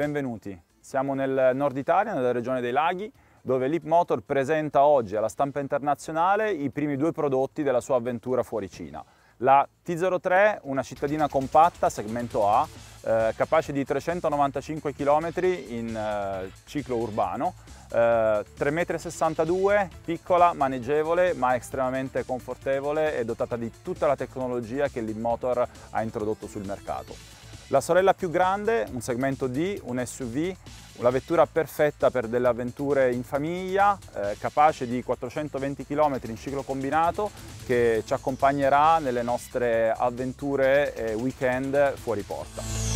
benvenuti. Siamo nel nord Italia, nella regione dei Laghi, dove Leapmotor presenta oggi alla stampa internazionale i primi due prodotti della sua avventura fuori Cina. La T03, una cittadina compatta, segmento A, capace di 395 km in ciclo urbano, 3,62 m, piccola, maneggevole, ma estremamente confortevole e dotata di tutta la tecnologia che Leapmotor ha introdotto sul mercato. La sorella più grande, un segmento D, un SUV, una vettura perfetta per delle avventure in famiglia, capace di 420 km in ciclo combinato, che ci accompagnerà nelle nostre avventure e weekend fuori porta.